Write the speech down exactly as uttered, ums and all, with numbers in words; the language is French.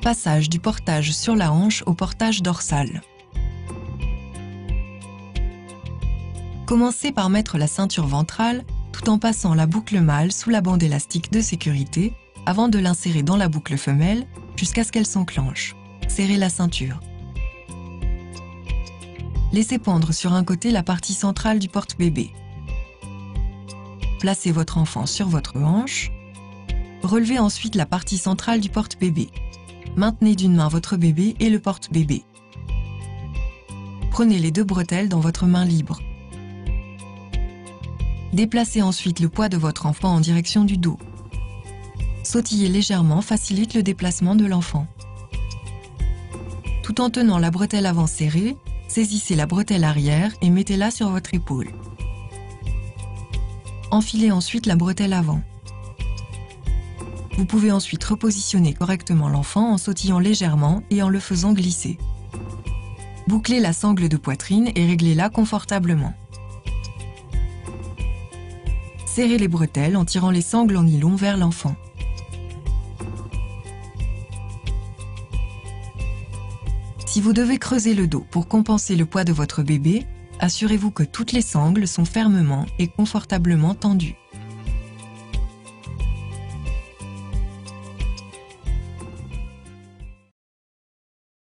Passage du portage sur la hanche au portage dorsal. Commencez par mettre la ceinture ventrale tout en passant la boucle mâle sous la bande élastique de sécurité avant de l'insérer dans la boucle femelle jusqu'à ce qu'elle s'enclenche. Serrez la ceinture. Laissez pendre sur un côté la partie centrale du porte-bébé. Placez votre enfant sur votre hanche. Relevez ensuite la partie centrale du porte-bébé. Maintenez d'une main votre bébé et le porte-bébé. Prenez les deux bretelles dans votre main libre. Déplacez ensuite le poids de votre enfant en direction du dos. Sautiller légèrement facilite le déplacement de l'enfant. Tout en tenant la bretelle avant serrée, saisissez la bretelle arrière et mettez-la sur votre épaule. Enfilez ensuite la bretelle avant. Vous pouvez ensuite repositionner correctement l'enfant en sautillant légèrement et en le faisant glisser. Bouclez la sangle de poitrine et réglez-la confortablement. Serrez les bretelles en tirant les sangles en nylon vers l'enfant. Si vous devez creuser le dos pour compenser le poids de votre bébé, assurez-vous que toutes les sangles sont fermement et confortablement tendues.